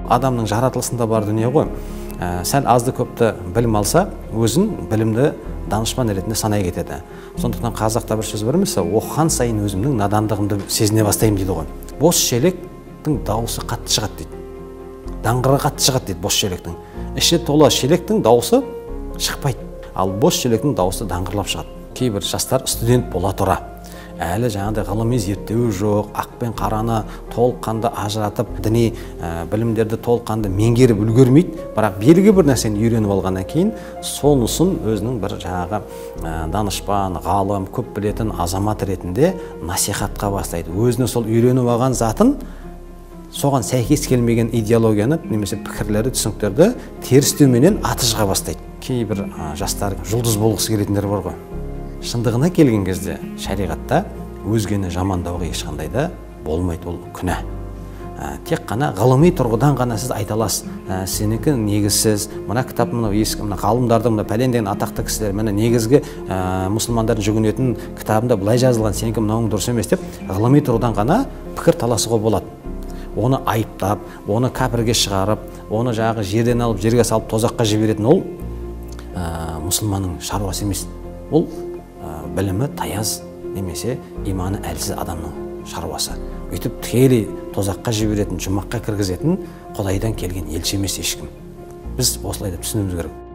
Адамның жаратылысында бар дүние ғой. Сәл азды көпті білім алса, өзін білімді данышпан ретінде санай кетеді. Сондықтан қазақта бір сөз бар емес, оқыған сайын өзімнің надандығымды сезіне бастаймын дейді ғой. Бос шелектің дауысы қатты шығады дейді. Даңғыры қатты шығады дейді бос шелектің. Іші тола шелектің дауысы шықпайды. Ал бос шелектің дауысы даңғырлап шығады. Кейбір жастар студент бола тұра, әлі жаңағыдай ғылыми зерттеуі жоқ, ақ пен қараны толыққанды ажыратып, діни білімдерді толыққанды меңгеріп үлгермейді, бірақ белгілі бір нәрсені үйреніп алғаннан кейін сонысын өзінің бір жаңағы данышпан, ғалым, көп білетін азамат ретінде насихатқа бастайды. Өзіне сол үйреніп алған затын соған сәйкес келмеген идеологияны немесе пікірлерді, түсініктерді терістеуменен атыжға бастайды. Кейбір жастар жұлдыз болғысы келетіндер бар ғой. Шындығына келген кезде шариғатта өзгені жамандауға ешқандай да болмайды, ол күнә. Тек қана ғылыми тұрғыдан ғана сіз айта аласыз. Сенікі негізсіз, мына кітап, мына ғалымдардың, мына пәлен деген атақты кісілер, мына негізгі мұсылмандардың жүгінетін кітабында былай жазылған, сенікі мынауың дұрыс емес деп ғылыми тұрғыдан ғана пікір таласуға болады. Оны айыптап, оны кәпірге шығарып, оны жағы жерден алып, жерге салып, тозаққа жіберетін ол мұсылманның шаруасы емес. Ол білімі таяз немесе иманы әлсіз адамның шаруасы. Өйтіп тікелей тозаққа жіберетін, жұмаққа кіргізетін Құдайдан келген елші емес ешкім. Біз осылай деп түсінуіміз керек.